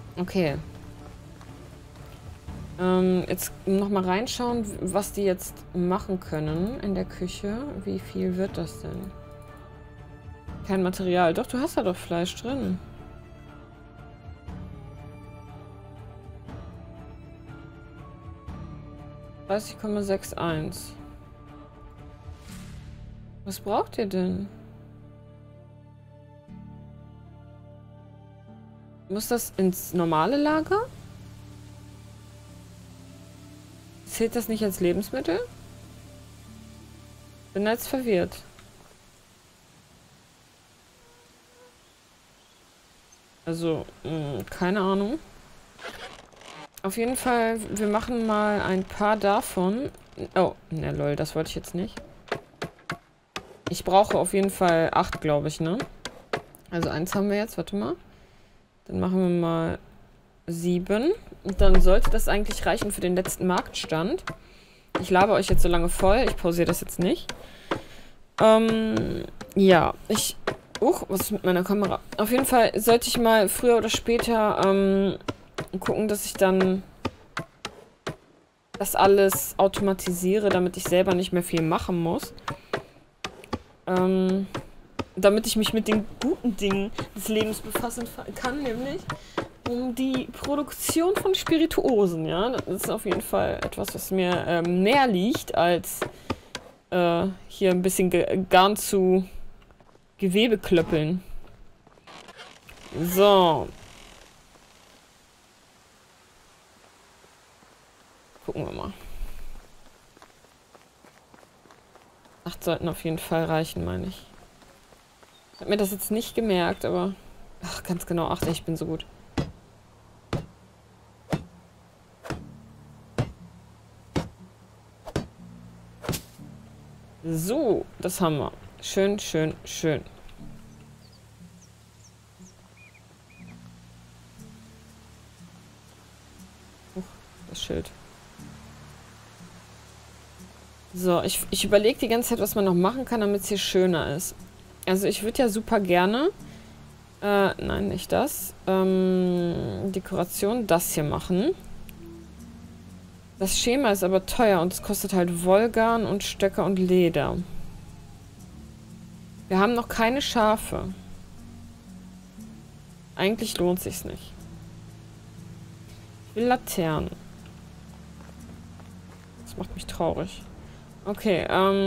Okay. Jetzt nochmal reinschauen, was die jetzt machen können in der Küche. Wie viel wird das denn? Kein Material. Doch, du hast da doch Fleisch drin. (30,61). Was braucht ihr denn? Muss das ins normale Lager? Zählt das nicht als Lebensmittel? Bin jetzt verwirrt. Also, keine Ahnung. Auf jeden Fall, wir machen mal ein paar davon. Oh, ne, lol, das wollte ich jetzt nicht. Ich brauche auf jeden Fall 8, glaube ich, ne? Also 1 haben wir jetzt, warte mal. Dann machen wir mal 7. Und dann sollte das eigentlich reichen für den letzten Marktstand. Ich laber euch jetzt so lange voll. Ich pausiere das jetzt nicht. Ja, was ist mit meiner Kamera? Auf jeden Fall sollte ich mal früher oder später gucken, dass ich dann das alles automatisiere, damit ich selber nicht mehr viel machen muss. Damit ich mich mit den guten Dingen des Lebens befassen kann, nämlich um die Produktion von Spirituosen, ja. Das ist auf jeden Fall etwas, was mir näher liegt, als hier ein bisschen Garn zu Gewebe klöppeln. So. Gucken wir mal. 8 sollten auf jeden Fall reichen, meine ich. Ich habe mir das jetzt nicht gemerkt, aber... Ach, ganz genau 8, ich bin so gut. So, das haben wir. Schön, schön, schön. Das Schild. So, ich überlege die ganze Zeit, was man noch machen kann, damit es hier schöner ist. Also ich würde ja super gerne... nein, nicht das. Dekoration, das hier machen. Das Schema ist aber teuer und es kostet halt Wollgarn und Stöcke und Leder. Wir haben noch keine Schafe. Eigentlich lohnt sich's nicht. Ich will Laternen. Das macht mich traurig. Okay,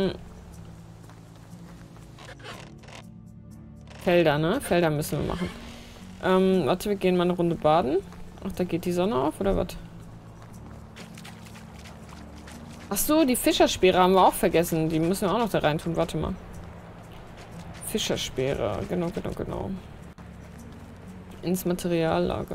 Felder, ne? Felder müssen wir machen. Warte, wir gehen mal eine Runde baden. Ach, da geht die Sonne auf, oder was? Ach so, die Fischerspeere haben wir auch vergessen. Die müssen wir auch noch da rein tun. Warte mal. Fischerspeere. Genau, genau, genau. Ins Materiallager.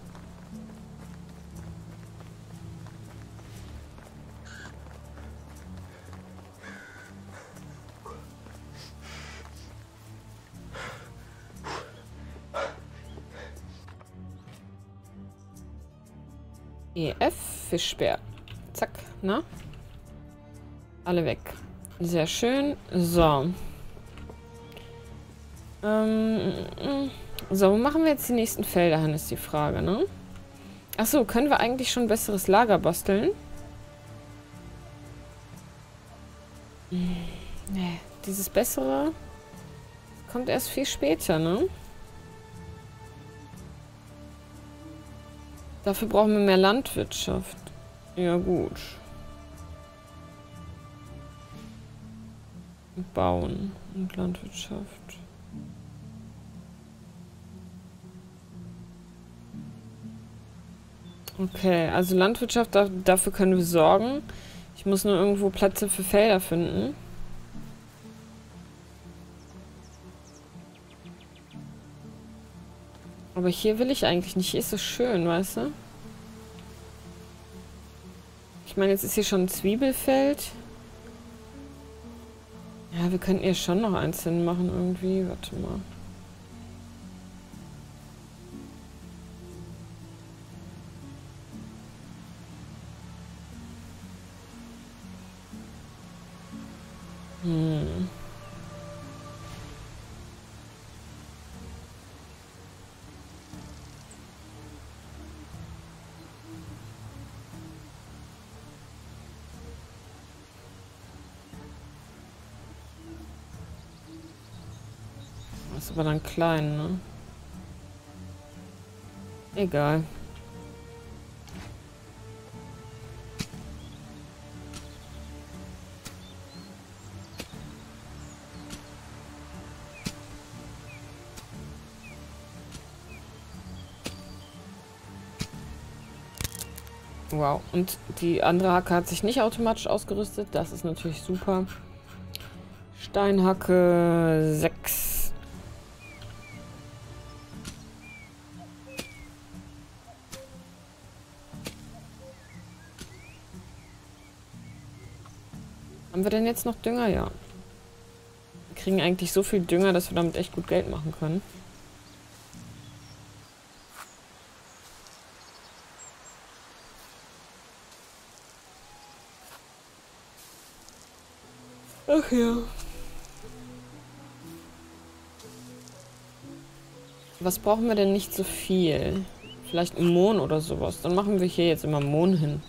EF, Fischbär. Zack, na? Alle weg. Sehr schön. So. So, wo machen wir jetzt die nächsten Felder hin, ist die Frage, ne? Achso, können wir eigentlich schon ein besseres Lager basteln? Nee, dieses bessere kommt erst viel später, ne? Dafür brauchen wir mehr Landwirtschaft. Ja, gut. Bauen und Landwirtschaft. Okay, also Landwirtschaft, dafür können wir sorgen. Ich muss nur irgendwo Plätze für Felder finden. Aber hier will ich eigentlich nicht. Hier ist so schön, weißt du? Ich meine, jetzt ist hier schon ein Zwiebelfeld. Ja, wir könnten hier schon noch eins hinmachen irgendwie. Warte mal. Ist aber dann klein, ne? Egal. Wow. Und die andere Hacke hat sich nicht automatisch ausgerüstet. Das ist natürlich super. Steinhacke 6. Haben wir denn jetzt noch Dünger? Ja. Wir kriegen eigentlich so viel Dünger, dass wir damit echt gut Geld machen können. Ach ja. Was brauchen wir denn nicht so viel? Vielleicht ein Mohn oder sowas. Dann machen wir hier jetzt immer Mohn hin.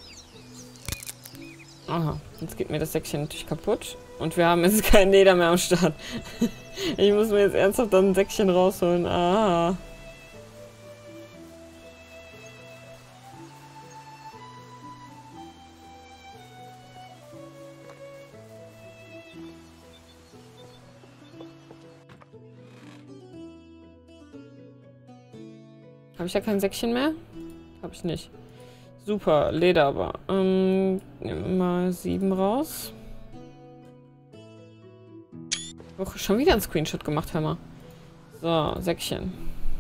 Aha, jetzt geht mir das Säckchen natürlich kaputt. Und wir haben jetzt kein Leder mehr am Start. Ich muss mir jetzt ernsthaft dann ein Säckchen rausholen. Aha. Habe ich da kein Säckchen mehr? Habe ich nicht. Super, Leder aber. Nehmen wir mal 7 raus. Oh, schon wieder ein Screenshot gemacht, hör mal. So, Säckchen.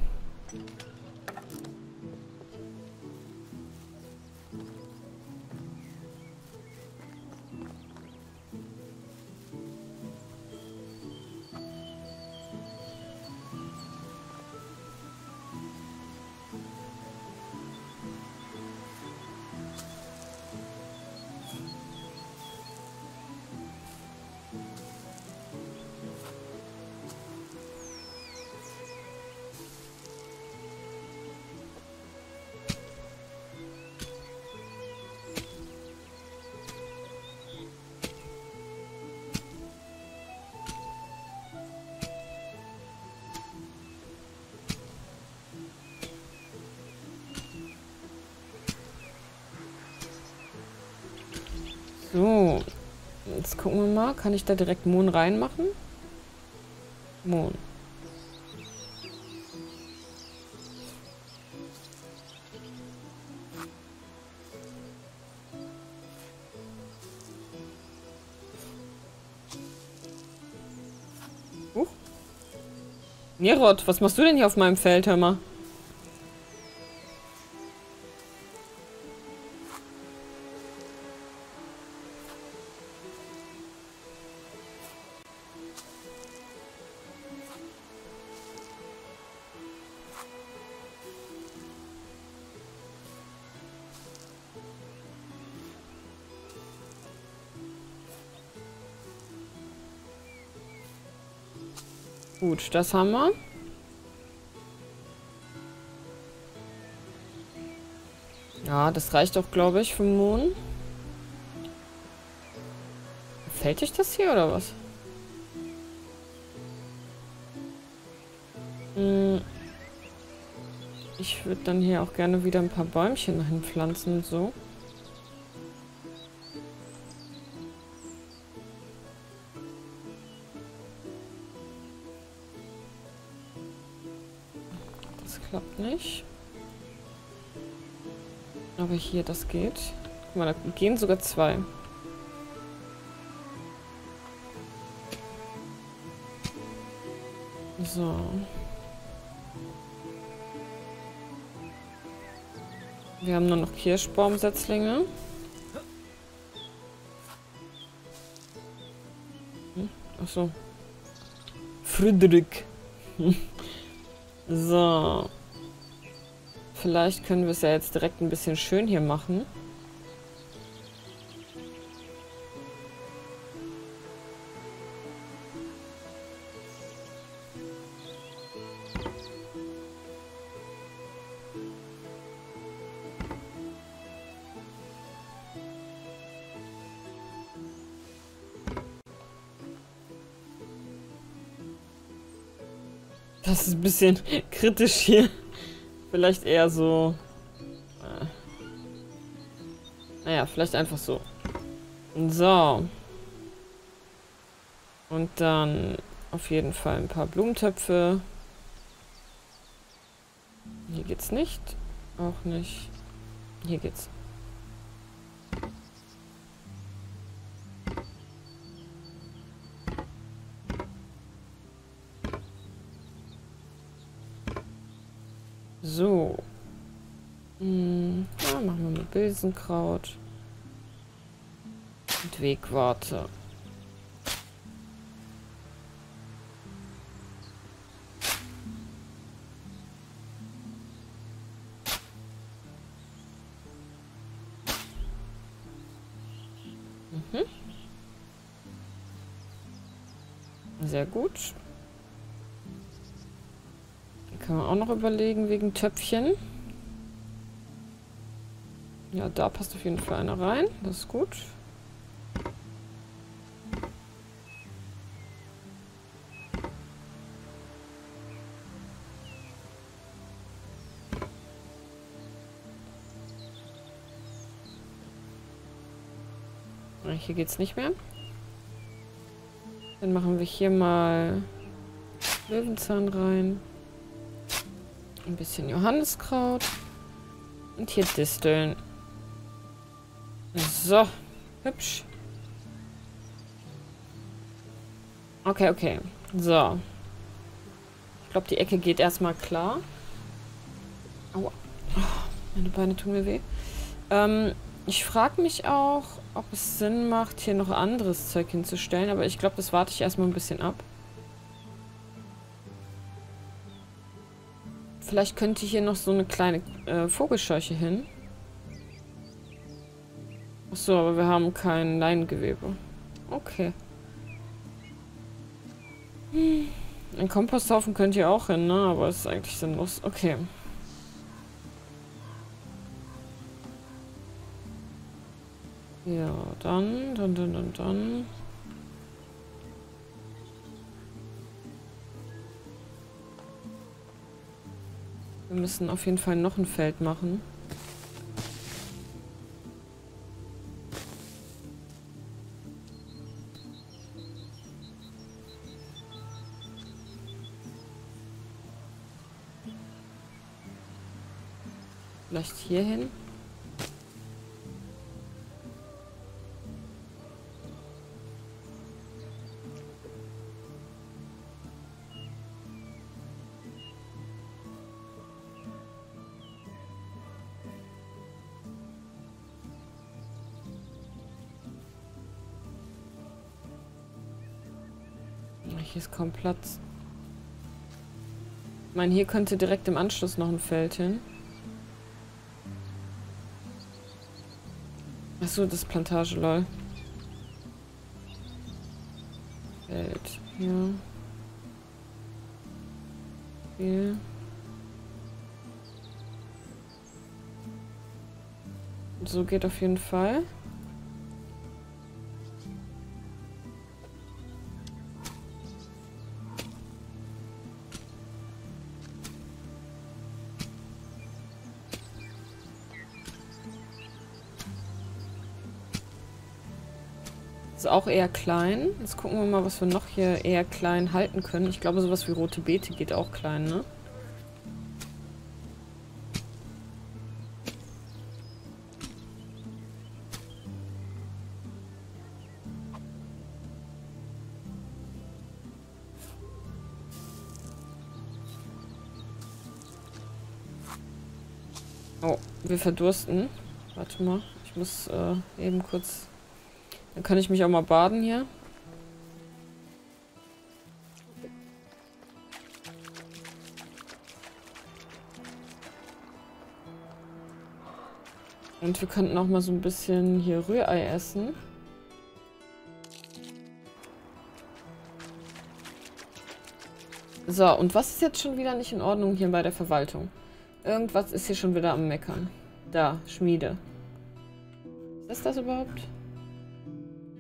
So, jetzt gucken wir mal. Kann ich da direkt Mohn reinmachen? Mohn. Nerod, was machst du denn hier auf meinem Feld, hör mal? Gut, das haben wir. Ja, das reicht doch, glaube ich, für Mohn. Gefällt euch das hier oder was? Ich würde dann hier auch gerne wieder ein paar Bäumchen hinpflanzen und so. Das klappt nicht. Aber hier, das geht. Guck mal, da gehen sogar 2. So. Wir haben nur noch Kirschbaumsetzlinge. Achso. Friedrich. So. Vielleicht können wir es ja jetzt direkt ein bisschen schön hier machen. Das ist ein bisschen kritisch hier. Vielleicht eher so... naja, vielleicht einfach so. So. Und dann auf jeden Fall ein paar Blumentöpfe. Hier geht's nicht. Auch nicht. Hier geht's. So. Ja, machen wir mit Bilsenkraut. Und Wegwarte. Sehr gut. Dann können wir auch noch überlegen wegen Töpfchen. Ja, da passt auf jeden Fall einer rein. Das ist gut. Hier geht's nicht mehr. Dann machen wir hier mal Löwenzahn rein. Ein bisschen Johanniskraut. Und hier Disteln. So. Hübsch. Okay, okay. So. Ich glaube, die Ecke geht erstmal klar. Aua. Oh, meine Beine tun mir weh. Ich frage mich auch, ob es Sinn macht, hier noch anderes Zeug hinzustellen. Aber ich glaube, das warte ich erstmal ein bisschen ab. Vielleicht könnte hier noch so eine kleine Vogelscheuche hin. Achso, aber wir haben kein Leingewebe. Okay. Ein Komposthaufen könnt ihr auch hin, ne? Aber es ist eigentlich sinnlos. Okay. Ja, dann. Wir müssen auf jeden Fall noch ein Feld machen. Vielleicht hier hin. Hier ist kaum Platz. Ich meine, hier könnte direkt im Anschluss noch ein Feld hin. Achso, das ist Plantage, lol. Feld. Hier. Hier. So geht auf jeden Fall. Ist auch eher klein. Jetzt gucken wir mal, was wir noch hier eher klein halten können. Ich glaube, sowas wie rote Beete geht auch klein, ne? Oh, wir verdursten. Warte mal. Ich muss eben kurz... Dann kann ich mich auch mal baden hier. Und wir könnten auch mal so ein bisschen hier Rührei essen. So, und was ist jetzt schon wieder nicht in Ordnung hier bei der Verwaltung? Irgendwas ist hier schon wieder am Meckern. Da, Schmiede. Ist das überhaupt?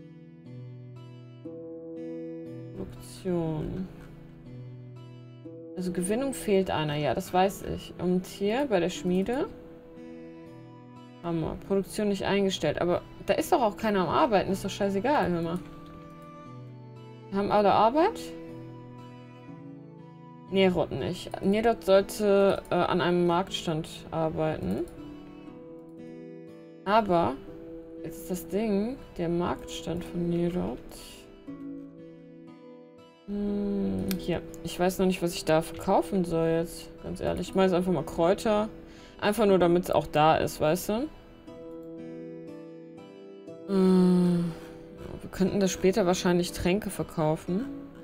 Produktion. Also Gewinnung fehlt einer. Ja, das weiß ich. Und hier bei der Schmiede haben wir Produktion nicht eingestellt. Aber da ist doch auch keiner am Arbeiten. Ist doch scheißegal, hör mal. Wir haben alle Arbeit? Nerot nicht. Nerot sollte an einem Marktstand arbeiten. Aber jetzt ist das Ding, der Marktstand von Nerot. Hier. Ich weiß noch nicht, was ich da verkaufen soll jetzt. Ganz ehrlich. Ich mache jetzt einfach mal Kräuter. Einfach nur, damit es auch da ist, weißt du? Wir könnten das später wahrscheinlich Tränke verkaufen.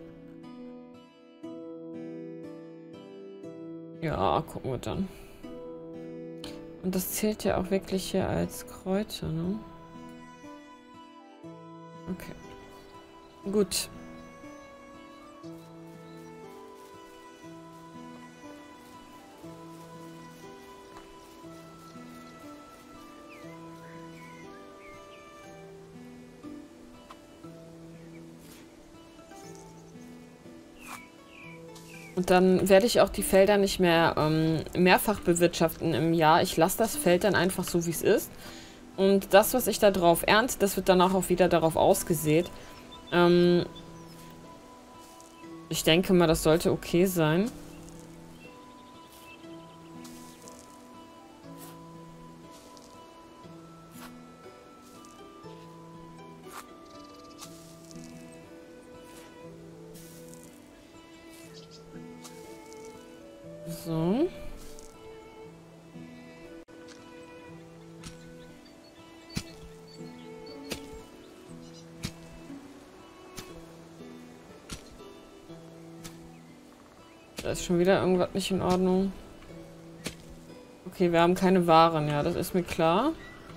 Ja, gucken wir dann. Und das zählt ja auch wirklich hier als Kräuter, ne? Okay. Gut. Und dann werde ich auch die Felder nicht mehr mehrfach bewirtschaften im Jahr. Ich lasse das Feld dann einfach so, wie es ist. Und das, was ich da drauf ernte, das wird dann auch wieder darauf ausgesät. Ich denke mal, das sollte okay sein. So. Da ist schon wieder irgendwas nicht in Ordnung. Okay, wir haben keine Waren, ja, das ist mir klar.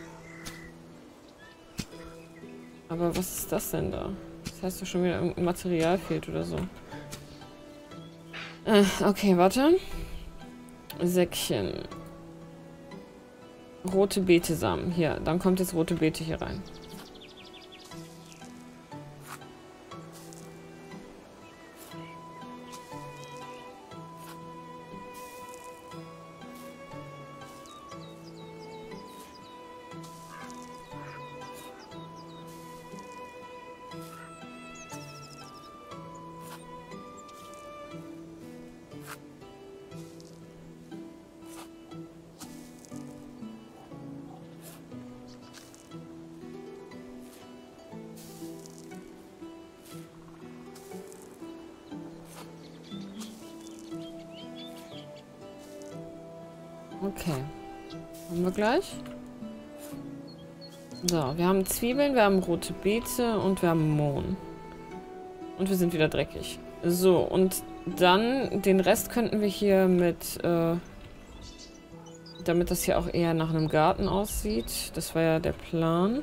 Aber was ist das denn da? Das heißt doch schon wieder, irgendein Material fehlt oder so. Okay, warte. Säckchen. Rote Beetesamen. Hier, dann kommt jetzt rote Beete hier rein. Okay. Haben wir gleich. So, wir haben Zwiebeln, wir haben rote Beete und wir haben Mohn. Und wir sind wieder dreckig. So, und dann den Rest könnten wir hier mit, damit das hier auch eher nach einem Garten aussieht. Das war ja der Plan.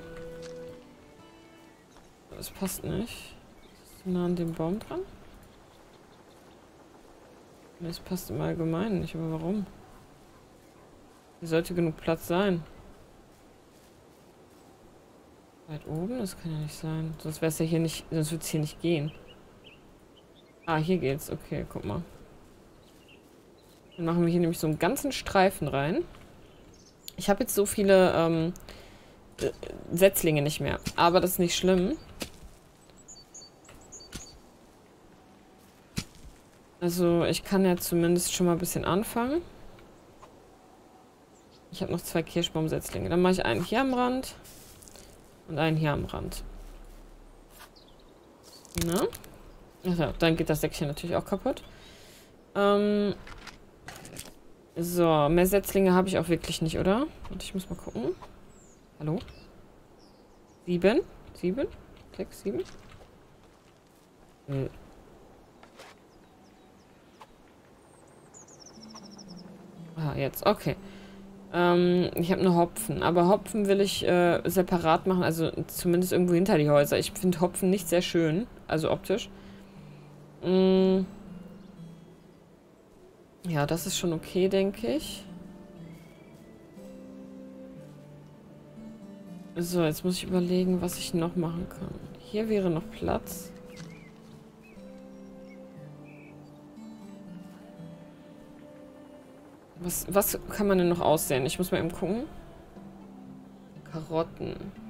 Das passt nicht. Ist zu nah an dem Baum dran? Das passt im Allgemeinen nicht, aber warum? Hier sollte genug Platz sein. Weit oben? Das kann ja nicht sein. Sonst wäre es ja hier nicht, sonst würde es hier nicht gehen. Ah, hier geht's. Okay, guck mal. Dann machen wir hier nämlich so einen ganzen Streifen rein. Ich habe jetzt so viele Setzlinge nicht mehr. Aber das ist nicht schlimm. Also ich kann ja zumindest schon mal ein bisschen anfangen. Ich habe noch 2 Kirschbaumsetzlinge. Dann mache ich einen hier am Rand und einen hier am Rand. Na? Achso, dann geht das Säckchen natürlich auch kaputt. So, mehr Setzlinge habe ich auch wirklich nicht, oder? Und ich muss mal gucken. Hallo? 7? 7? 6, 7? Ah, jetzt, okay. Ich habe nur Hopfen. Aber Hopfen will ich separat machen, also zumindest irgendwo hinter die Häuser. Ich finde Hopfen nicht sehr schön, also optisch. Ja, das ist schon okay, denke ich. So, jetzt muss ich überlegen, was ich noch machen kann. Hier wäre noch Platz. Was kann man denn noch aussehen? Ich muss mal eben gucken. Karotten.